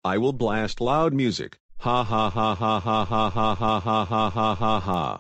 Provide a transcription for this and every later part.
I will blast loud music. Ha ha ha ha ha ha ha ha ha ha ha ha ha.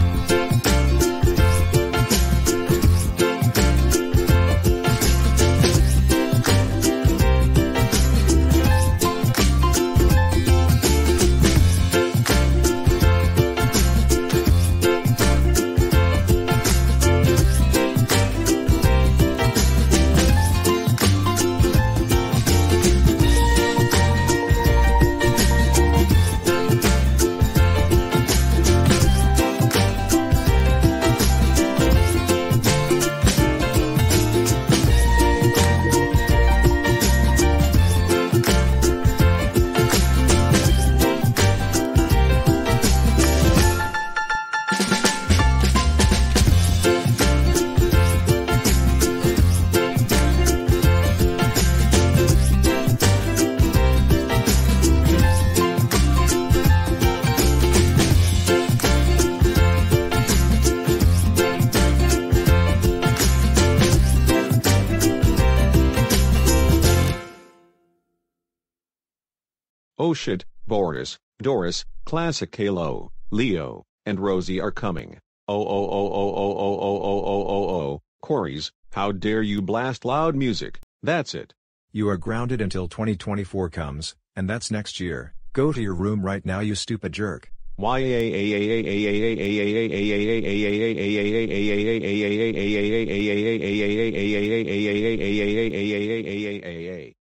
Oh shit, Doris, Classic Halo, Leo, and Rosie are coming. Oh, Coris, how dare you blast loud music, that's it. You are grounded until 2024 comes, and that's next year. Go to your room right now, you stupid jerk. Why